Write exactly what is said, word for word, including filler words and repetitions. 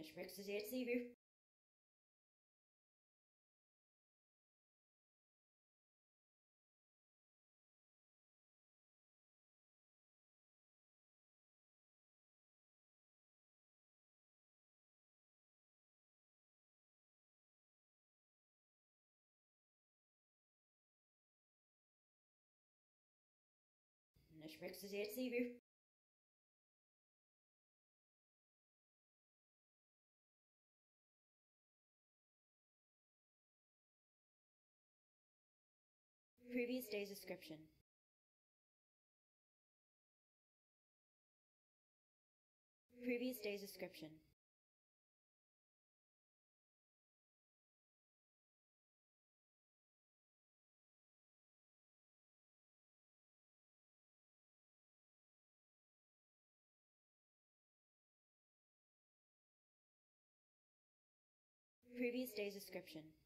Dan spreekt ze zeer zeker. Dan spreekt ze zeer zeker. Previous day's description. Previous day's description. Previous day's description.